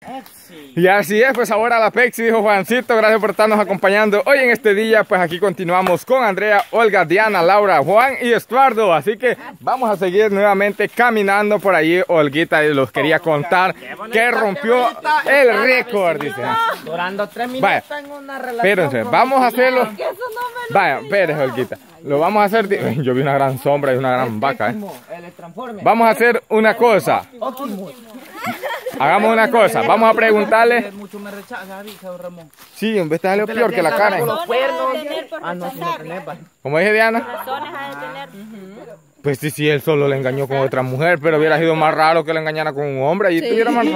Y así es, pues ahora la Pepsi, dijo Juancito. Gracias por estarnos acompañando hoy en este día. Pues aquí continuamos con Andrea, Olga, Diana, Laura, Juan y Estuardo. Así que vamos a seguir nuevamente caminando por allí. Olguita los quería contar que rompió el récord, dice. Durando 3 minutos Vaya, en una relación. espérense, vamos a hacerlo. Vaya, espérense, Olguita. Lo vamos a hacer. Yo vi una gran sombra y una gran vaca, Vamos a hacer una cosa. Hagamos una cosa, vamos a preguntarle. Mucho me rechaza, Ramón. Sí, en vez de darle peor que la Karen. Como dije Diana. Pues sí, él solo le engañó con otra mujer, pero hubiera sido más raro que le engañara con un hombre. Y tuviera más.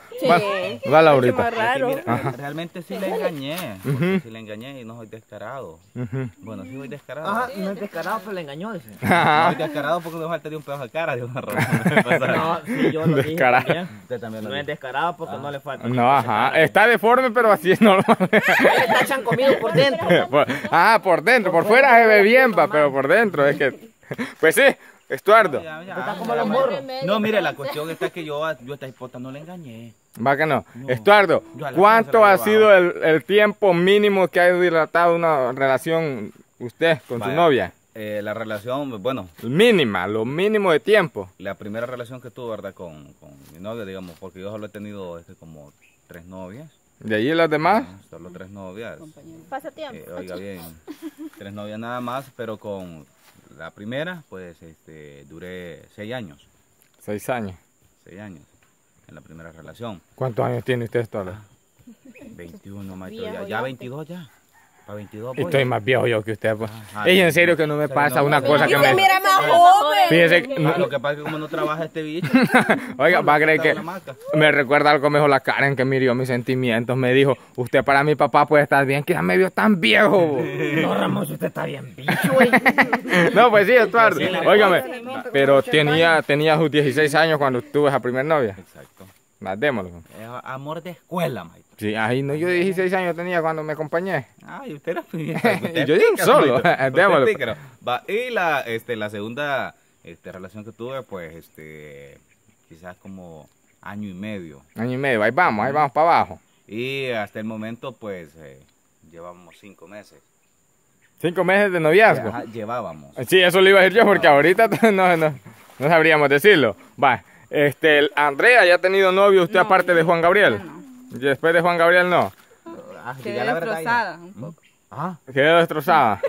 Va Laurita. Realmente sí le engañé. Sí le engañé y no soy descarado. Bueno, sí soy descarado. Ajá, no es descarado, pero le engañó, dice. No soy descarado porque me falta de un pedazo de cara, de una razón. No, sí, yo lo dije Descarado. también. No es descarado porque no le falta. No, ajá. Está deforme, pero así es normal. Está chancomido por dentro. Por dentro. Por fuera se ve bien, pero por dentro es que. Pues sí, Estuardo. Está como los morros. No, mire, la cuestión está que yo a esta esposa no le engañé. Va que no. Estuardo, ¿cuánto ha sido el tiempo mínimo que ha dilatado una relación usted con su novia? La relación, bueno. Mínima, lo mínimo de tiempo. La primera relación que tuve, ¿verdad? Con mi novia, digamos, porque yo solo he tenido como 3 novias. ¿De allí las demás? Solo 3 novias. Pasatiempo. Oiga bien, 3 novias nada más, pero con la primera, pues, duré 6 años. 6 años. 6 años en la primera relación. ¿Cuántos años tiene usted, Estuardo? 21, maestro, ya 22 ya. Para 22 voy. Estoy más viejo yo que usted, pues. Ella en serio que no me pasa una cosa que me... Mira más joven. Fíjese, Lo que pasa es que como no trabaja este bicho. oiga, va a creer que me recuerda algo mejor la Karen que me hirió mis sentimientos. Me dijo, usted para mi papá puede estar bien, que ya me vio tan viejo. No, Ramón, usted está bien bicho, güey. No, pues sí, Estuardo. Óigame, pero tenía sus 16 años cuando tuve esa primer novia. Exacto. Más démoslo. Amor de escuela, maestro. Sí, ahí no, yo 16 años tenía cuando me acompañé. Ay, usted era muy bien. Yo di un solo. Démoslo. Y la segunda relación que tuve, pues, quizás como año y medio. Año y medio, ahí vamos para abajo. Y hasta el momento, pues, llevamos 5 meses. 5 meses de noviazgo. Ajá, llevábamos. Sí, eso le iba a decir yo porque ahorita no sabríamos decirlo. Va, Andrea ya ha tenido novio usted aparte de Juan Gabriel. Y después de Juan Gabriel no. Quedé destrozada un poco. Quedó destrozada.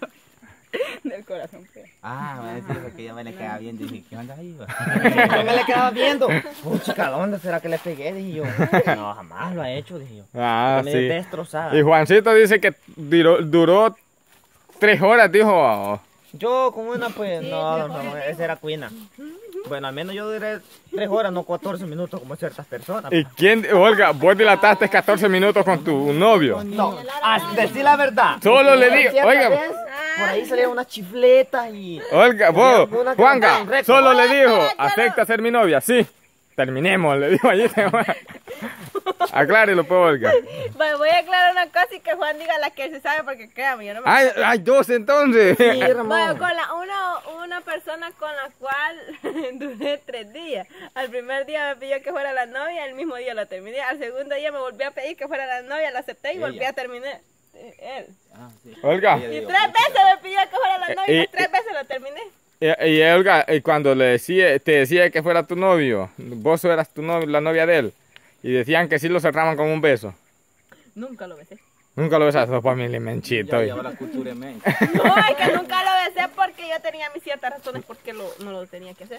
Del corazón. Maestro, que ya me le quedaba bien. Dije, ¿qué onda ahí? Yo me le quedaba viendo. Pucha, ¿dónde será que le pegué? Dije yo. No, jamás lo ha hecho, dije yo. Sí. Destrozada. Y Juancito dice que duró 3 horas, dijo. Yo con una, pues, no, esa era cuina. Bueno, al menos yo duré 3 horas, no 14 minutos como ciertas personas. ¿Y quién, Olga, vos dilataste 14 minutos con tu novio? No, decir la verdad. Solo le digo, oiga. Por ahí salían unas chifletas y... Olga, vos, Juanga, solo le dijo, ¿acepta ser mi novia? Sí. Terminemos, le dijo allí. Aclárelo, pues, Olga. Bueno, voy a aclarar una cosa y que Juan diga la que él se sabe porque créame, yo no me... Hay 2 entonces. Sí, Ramón. Bueno, con una persona con la cual duré 3 días. Al primer día me pidió que fuera la novia, el mismo día la terminé. Al segundo día me volvió a pedir que fuera la novia, la acepté y volví a terminar. Él. Olga. Y 3 veces me pidió que fuera la novia y 3 veces la terminé. Y Olga, cuando te decía que fuera tu novio, vos eras tu novio, la novia de él, y decían que sí lo cerraban con un beso. Nunca lo besé. Nunca lo besaste, para mí le menchito. Ya la cultura en mente. No, es que nunca lo besé porque yo tenía mis ciertas razones porque no lo tenía que hacer.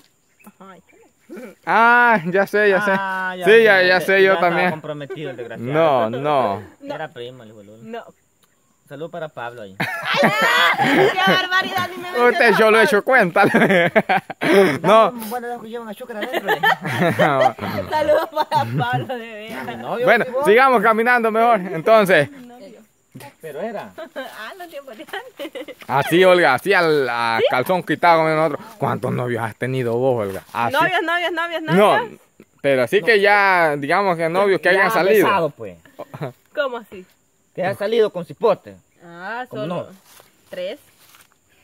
Ya sé. Sí, ya sé yo también. Comprometido el desgraciado. No. Era primo, el boludo. No. Salud para Pablo ahí. ¡Qué barbaridad! Ni me mencionó. Usted yo lo he hecho cuenta. No. Bueno, los que llevan azúcar adentro. Saludos para Pablo, de veras. Bueno, sigamos caminando mejor. Entonces. Pero era. Los tiempos de antes. Así, Olga, así a calzón quitado con nosotros. ¿Cuántos novios has tenido vos, Olga? Así. Novios. No, pero así que ya, digamos que novios que hayan salido. Besado, pues. ¿Cómo así? Que ha salido con cipote. Solo no? 3.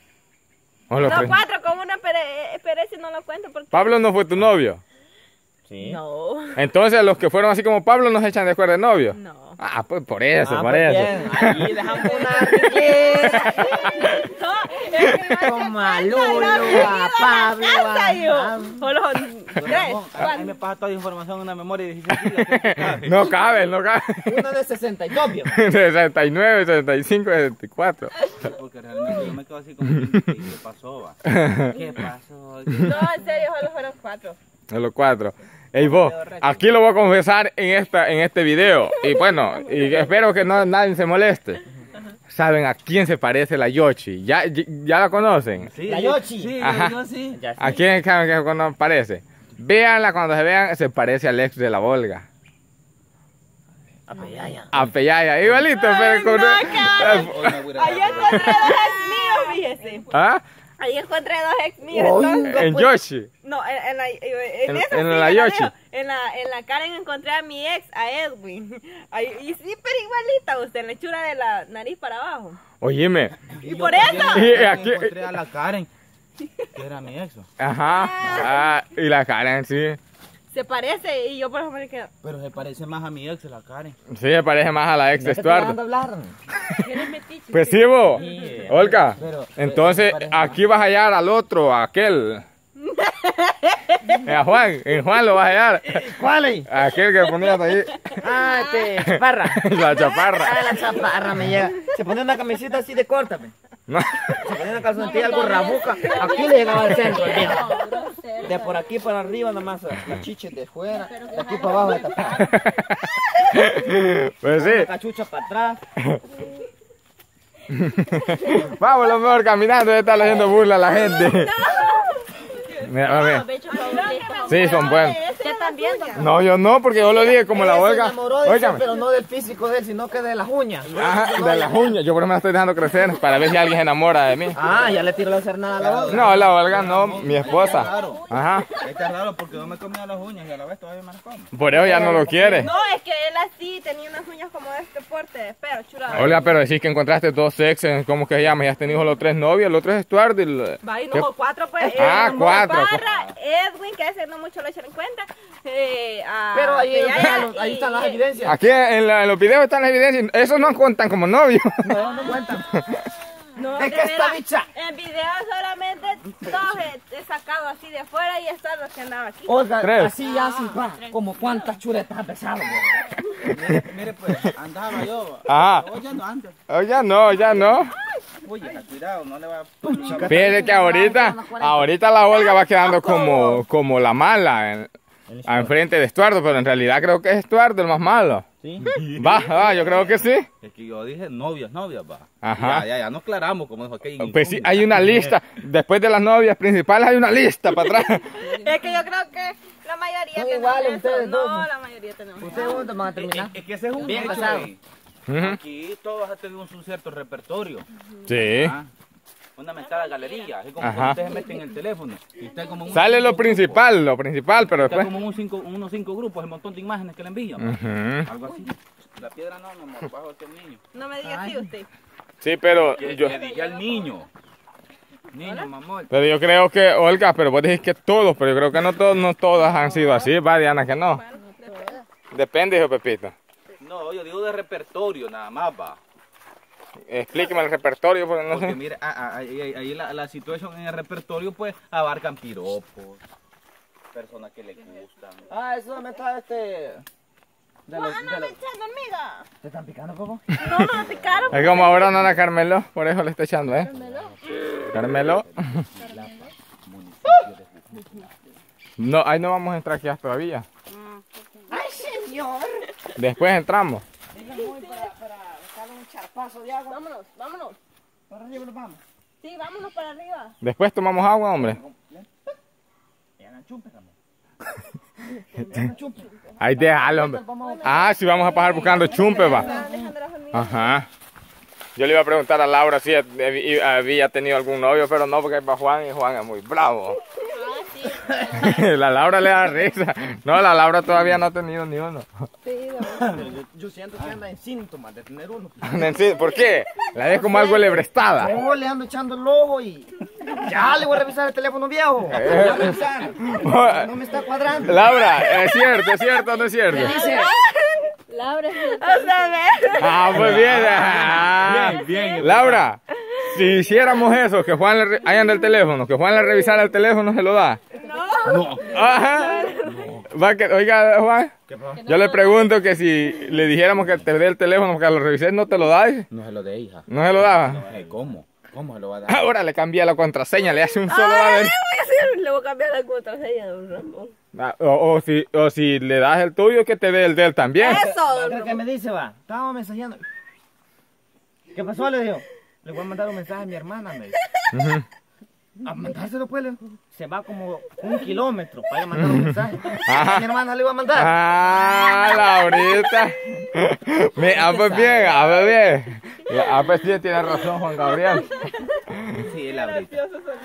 No, 4 con una, pero ese no lo cuento porque... Pablo no fue tu novio. Sí. No. Entonces los que fueron así como Pablo nos echan de cuerda de novio. No. Ah, pues por eso, por pues eso. bien, ahí dejamos una riqueza. No, es que Como a Lulu, a Pablo, a... Solo son tres. A mí me pasa toda la información en una memoria de 16 gigas. No cabe, no cabe. Uno de 62, viejo. 69, 65, 64. Porque realmente yo me quedo así como, ¿qué pasó, va? ¿Qué pasó? No, en serio, solo fueron 4. De los 4. Ey vos, aquí lo voy a confesar en este video. Y bueno, y espero que nadie se moleste. ¿Saben a quién se parece la Yoshi? ¿Ya la conocen? Sí, La Yoshi. Sí, Ajá. yo sí. Ya ¿A quién saben que parece? Véanla, cuando se vean, se parece al ex de la Volga. A Peyaya. A Peyaya, igualito, pero con... Ahí encontré 2 ex míos, fíjese. ¿Ah? Ahí encontré 2 ex míos. Entonces, En Yoshi. no, en la en la Yoshi. En la Karen encontré a mi ex, a Edwin. Ahí, y sí, pero igualita usted, en la hechura de la nariz para abajo. Oíme. Y por eso. Y aquí... Encontré a la Karen, que era mi ex. Ajá. Ah, y la Karen, sí. Se parece y yo por ejemplo me quedo. Pero se parece más a mi ex, la Karen. Sí, se parece más a la ex de Estuardo. hablar? ¿Tienes metiche? Pues sí, vos. Sí. Olga, Pero- entonces aquí vas a hallar al otro, a aquel. A Juan, en Juan lo vas a hallar. ¿Cuál es? Aquel que ponías ahí. Ah, chaparra. La chaparra. Ah, la chaparra me llega. Se pone una camiseta así de corta, pe. No. Se pone una calzoncilla algo rabuca. Aquí le llegaba al centro, el viejo. De por aquí para arriba nomás, las chiches de fuera. De aquí para abajo de tapar. Pues La sí. cachucha para atrás. Vamos lo mejor caminando, ya está haciendo burla a la gente. Mira, a ver. Sí, son buenos. ¿Qué están viendo? No, yo no, porque yo lo dije como la Ella se Olga. enamoró de eso, Óigame. pero no del físico de él, sino que de las uñas. Ajá, de las uñas. Yo por eso me la estoy dejando crecer para ver si alguien se enamora de mí. Ah, ya le tiró la cernada a la otra. No, la Olga no, mi esposa. Ajá. Está raro porque yo me comía las uñas y a la vez todavía me las como. Por eso ya no lo quiere. No, es que él así tenía unas uñas como de este porte, pero chulada. Olga, pero decís que encontraste 2 exes, ¿cómo que se llama? Ya has tenido los 3 novios, el otro es Estuardo y Va y ¿Qué? no, 4 pues. Ah, 4. Parra, Edwin, que ese no mucho lo echan en cuenta. Pero ahí, Peyaya ahí están las y- evidencias. Aquí en los videos están las evidencias, esos no cuentan como novios. No, no cuentan. No, Es de que esta veras, bicha. en video solamente todos he sacado así de fuera y están los que andaban aquí. Oiga, 3. así ya sin pa. Como cuántas chuletas ha pesado. Mire pues, andaba yo. Ajá. Hoy ya no ando. Oh, ya no, ya no. Oye, cuidado, no le va a... Fíjate que ahorita la Olga va quedando como la mala enfrente de Estuardo, pero en realidad creo que es Estuardo el más malo. Sí. Va, yo creo que sí. Es que yo dije novias, va. Ajá. Ya nos aclaramos como dijo aquel. Pues sí, hay una lista. Después de las novias principales hay una lista para atrás. Es que yo creo que la mayoría Son tenemos iguales eso. ustedes No, dos. la mayoría tenemos Ustedes eso. juntos van a terminar. Es que ese es un Bien hecho, pasado. güey. Ujú. Aquí todos tenemos un cierto repertorio. Sí. Ah, una mentada galería. Es como Ajá. cuando usted se mete en el teléfono. Y está como un Sale lo cinco principal, pero Está después. como unos 5 grupos, el montón de imágenes que le envían. Ujú. Algo así. La piedra no, mi amor, bajo aquel niño. No me diga así usted. Sí, pero Que yo, diga el niño. Niño, mi amor. pero yo creo que, Olga, pero vos dijiste que todos, pero yo creo que no todas han sido así, va, Diana, que no. Depende, hijo Pepito. No, yo digo de repertorio nada más, va. Explíqueme el repertorio, porque no Porque sé. mira, ahí la situación en el repertorio pues abarcan piropos, personas que le gustan. Ah, eso me está De los, ¡Ah, no me echando hormiga! ¿Te están picando, papá? No, no me picaron. Es como ahora Nana Carmelo, por eso le está echando, ¿eh? Carmelo. No, ahí no vamos a entrar aquí todavía. ¡Ay, señor! Después entramos. Para darle un charpazo de agua. Vámonos, vámonos. Para arriba nos vamos. Sí, vámonos para arriba. Después tomamos agua, hombre. Ya no chupes, amor. Ahí déjalo, hombre. Ah, sí, vamos a pasar buscando chumpe, va. Estaban dejando las hormigas. Ajá. Yo le iba a preguntar a Laura si había tenido algún novio, pero no, porque va Juan y Juan es muy bravo. Ah, sí. La Laura le da risa. No, la Laura todavía no ha tenido ni uno. Sí, Yo siento que anda en síntomas de tener uno. ¿Por qué? La ves como algo lebrestada. Yo le ando echando el ojo y Ya le voy a revisar el teléfono viejo. Le voy a revisar. No me está cuadrando. Laura, ¿es cierto o no es cierto? ¿Qué dice? Laura, o sea, Ah, pues bien. Ah. Bien. Laura, si hiciéramos eso, que Juan le hayan del teléfono, que Juan le revisara el teléfono, ¿se lo da? No. Ajá. Va que, oiga, Juan, yo le pregunto que si le dijéramos que te dé el teléfono, que lo revises, ¿no te lo da? No se lo de hija. ¿No se lo daba? ¿Cómo? ¿Cómo se lo va a dar? Ahora le cambia la contraseña, le hace un solo dado. le voy a cambiar la contraseña, don Ramón. O si le das el tuyo, que te dé el de él también. Eso, don ¿Qué Ramón. me dice, va? Estábamos mensajeando. ¿Qué pasó? Le digo. Le voy a mandar un mensaje a mi hermana, me dijo. A mandárselo, pues. Se va como 1 kilómetro para ir a mandar un mensaje. A mi hermana le iba a mandar. Ah, Laurita. Pues bien, bien. Pues sí, tiene razón Juan Gabriel. Sí, Laurita.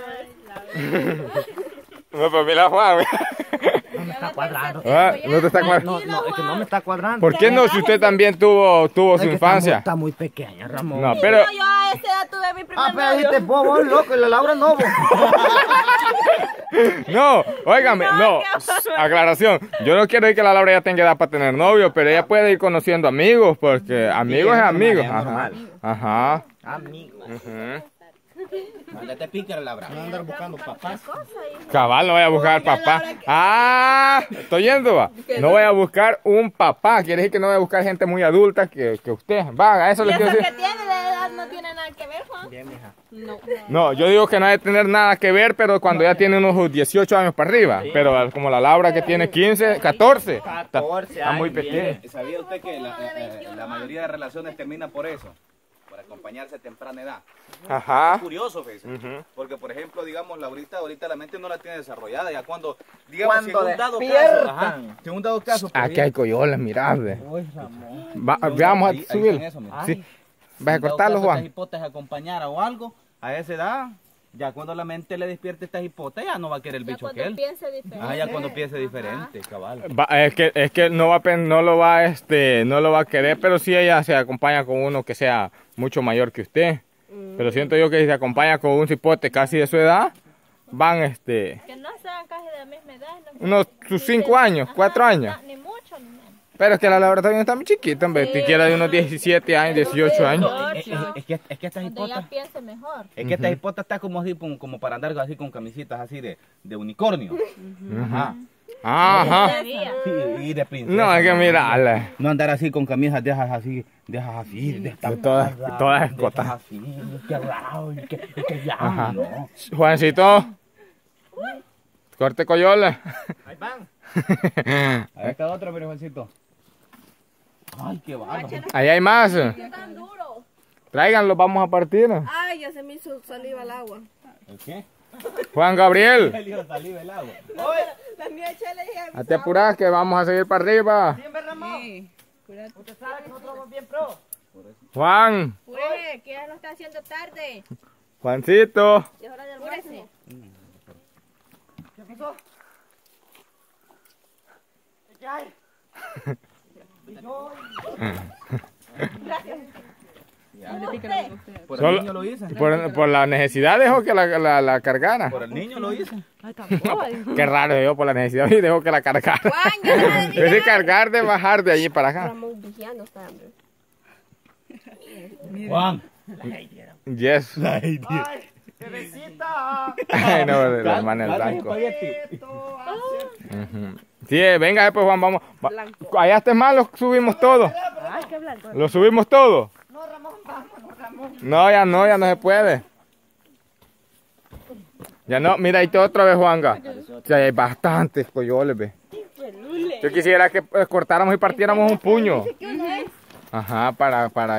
No, pues mira Juan. No me está cuadrando. No te está cuadrando. No, es que no me está cuadrando. ¿Por qué no? Si usted también tuvo Es su que infancia. Está muy pequeña, Ramón. No, pero... Yo a esa edad tuve mi primer Pero dijiste vos, loco, y la Laura no, vos. No, óigame, no. Aclaración. Yo no quiero decir que la Laura ya tenga edad para tener novio, pero ella puede ir conociendo amigos, porque amigos es amigos. es Ajá. normal. Ajá. Amigo. Ya te pica, Laura. No andar buscando papás. Cabal, no voy a buscar papá. Ah, estoy yendo, va. No voy a buscar un papá. Quiere decir que no voy a buscar gente muy adulta que usted. Va, a eso ¿Y le quiero eso decir. que tiene de edad no tiene nada que ver, Juan? Bien, mija. No. No, yo digo que no debe tener nada que ver, pero cuando ya tiene unos 18 años para arriba. Pero como la Laura que tiene 15, 14. 14 Está muy años, pequeña. ¿Sabía usted que la mayoría de relaciones terminan por eso? Por acompañarse a temprana edad. Ajá. Curioso, fíjese. Ujú. Porque, por ejemplo, digamos, ahorita la mente no la tiene desarrollada. Ya cuando, digamos, Cuando si en un dado caso, despiertan. si en un dado caso, pues, Aquí hay coyoles, mirable. Uy, Ramón. Veamos a ahí subir. están eso, mira. Sí. Vas a En dado cortarlo, caso, Juan. Estas hipotes acompañara o algo, a esa edad, ya cuando la mente le despierte estas hipotes, ya no va a querer el Ya bicho cuando aquel. piense diferente. Ah, ya cuando piense diferente, cabal. Es que no no lo va a querer, pero sí ella se acompaña con uno que sea mucho mayor que usted. Pero siento yo que si se acompaña con un cipote casi de su edad, van Que no sean casi de la misma edad. No, unos sus 5 años, 4 años. ni mucho ni menos. Pero es que la Laura también está muy chiquita, hombre, siquiera de unos 17 años, 18 años. Es que estas Donde hipotas, ella piense mejor. es que estas hipotas está como así, como para andar así con camisitas así de unicornio. Ajá. Ajá. Y de princesa. No, es que mirarle. No andar así con camisas de esas así, de Todas esas escotas. así, que raro, que ya, Ajá. no. Juancito, corte coyoles. Ahí van. Ahí está otro, pero Juancito. Ay, qué bárbaro. Ahí hay más. Tan duro. Tráiganlo, vamos a partir. Ay, ya se me hizo saliva al agua. ¿El qué? Juan Gabriel, El hijo salió el agua. La mía chela ya. hazte apurar que vamos a seguir para arriba. Bien, Ramón. Usted sabe que nosotros somos bien pro. Juan, Pues, que ya no está haciendo tarde. Juancito. Es hora de almuerzo. ¿Qué pasó? ¿Qué hay? Por Solo- el niño lo hice. Por la necesidad dejó que la cargara. Por el niño lo hice. Qué raro yo por la necesidad y dejó que la cargara. Juan, ya no le Es de cargar de bajar de allí para acá. Ramón vigiando está, hombre. Juan. Yes. ¡Ay, bebecita! Ay, no, el hermano el blanco. Ujú. Sí, venga, pues Juan, vamos. Allá está mal, lo subimos todo. Ay, qué blanco. Lo subimos todo. No, Ramón, vámonos, Ramón. No, ya no se puede. Ya no, mira, ahí está otra vez, Juanga. Sí, hay bastantes coyoles, ve. Yo quisiera que cortáramos y partiéramos un puño. Ajá, para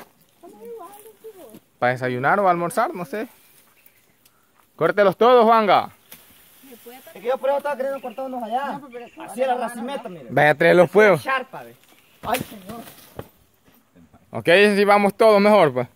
desayunar o almorzar, no sé. Córtelos todos, Juanga. Es que yo por eso estaba queriendo cortarnos allá. Así era la racimeta, mire. Vaya a traer los fuegos. Charpa, ve. Ay, señor. Ok, si vamos todos mejor, pues.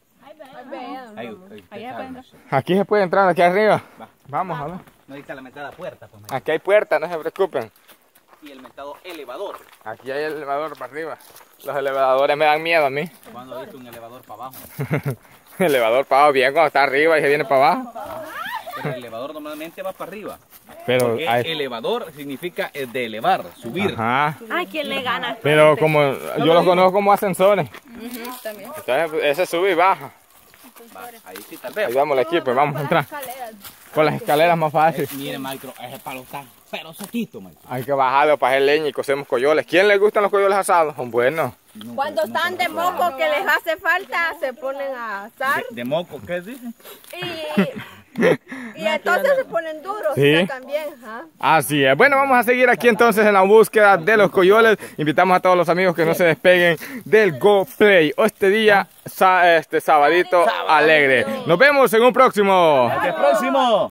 Aquí se puede entrar, aquí arriba. Vamos, a ver. No está la mentada puerta, pues. Aquí hay puerta, no se preocupen. Y el mentado elevador. Aquí hay el elevador para arriba. Los elevadores me dan miedo a mí. Cuando viste un elevador para abajo. El elevador para abajo, bien cuando está arriba y se viene para abajo. El elevador normalmente va para arriba. Pero Porque elevador significa de elevar, subir. ajá. Ay, ¿quién le gana? Pero como yo los conozco como ascensores. También. Entonces, ese sube y baja. Va, ahí sí, tal vez. Ahí vamos el equipo, vamos a entrar. Con las escaleras más fácil. Mire, maestro, ese palo está pero sequito, maestro. Hay que bajarlo para hacer leña y cocemos coyoles. ¿Quién le gustan los coyoles asados? Son buenos. Cuando están de moco que les hace falta, se ponen a asar. ¿De moco qué dice? Y entonces se ponen duros Sí. también. ¿Ah? Así es. Bueno, vamos a seguir aquí entonces en la búsqueda de los coyoles. Invitamos a todos los amigos que no se despeguen del Go Play. Este día, sabadito alegre. Nos vemos en un próximo. ¡Hasta el próximo!